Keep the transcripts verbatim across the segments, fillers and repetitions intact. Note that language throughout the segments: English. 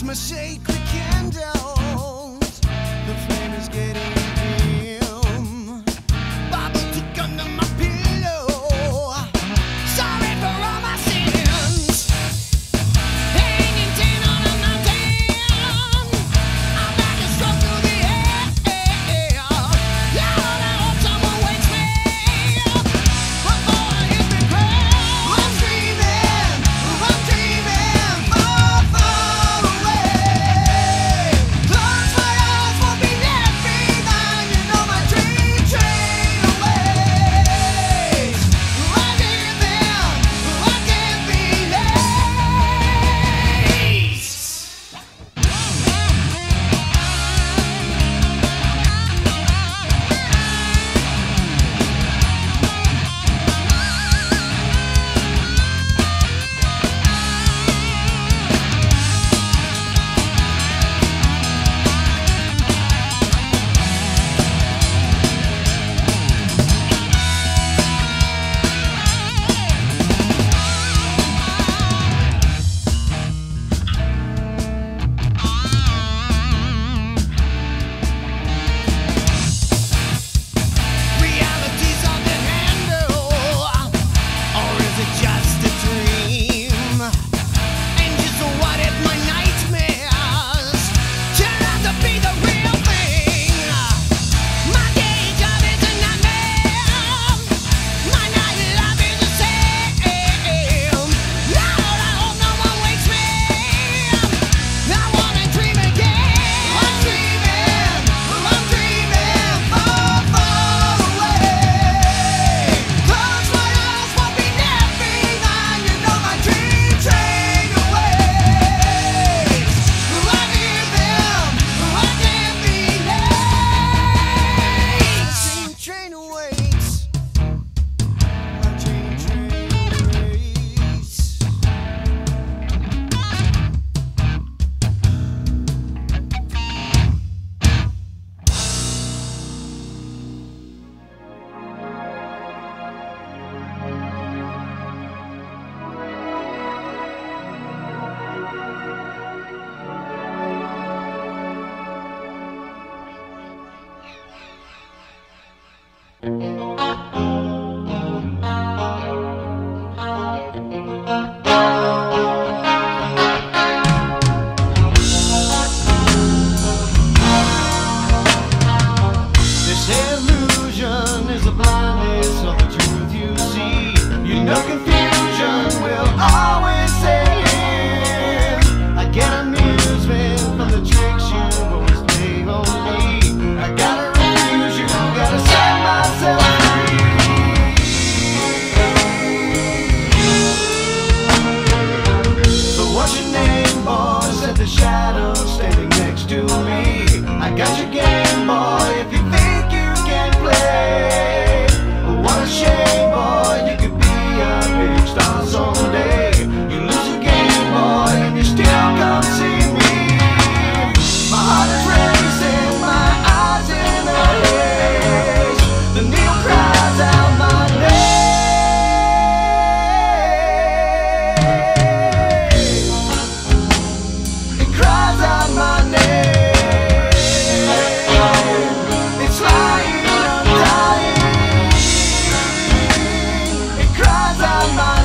my sacred candles. The flame is getting dim. Bible took under my pillow. Sorry for all my sins. Hanging ten on a mountain. I'm like a stroke through the air. Lord, I hope someone wakes me before I hit the ground. I'm dreaming, I'm dreaming far, far away. Close my eyes, won't be left behind. You know my dream train awaits. I hear them, I can't be late. Reality's on the handle, or is it just a dream? And just what if my nightmares turn out to be the real thing? My day job is a nightmare. My night life is the same. Lord, I hope no one wakes me. I wanna dream again. I'm dreaming, I'm dreaming far, far away. Close my eyes, won't be left behind. You know my dream train awaits. I hear them, I can't be late. Dream train awaits. My dream train awaits. This illusion is the blindness of the truth you see. You know confusion will always set in. I get amusement from the tricks you always play on me. I gotta refuse you, gotta set myself free. So what's your name, boy? Said the shadow standing next to me. I got your game, boy, if you think you can play. What a shame, boy, you could be a big star someday. You lose a game, boy, and you still come see me. My heart is racing, my eyes in a haze. The needle cries out my name. It cries out my name. It's lying, I'm dying. It cries out my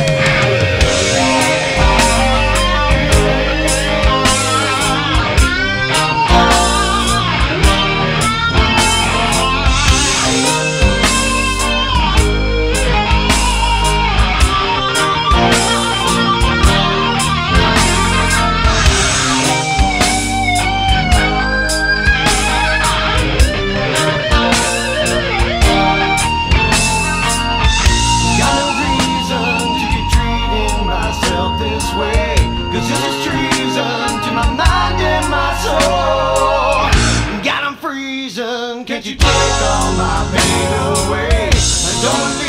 Got no reason to keep treating myself this way, 'cause this is treason to my mind and my soul. God, I'm freezing, can't you take all my pain away? I don't believe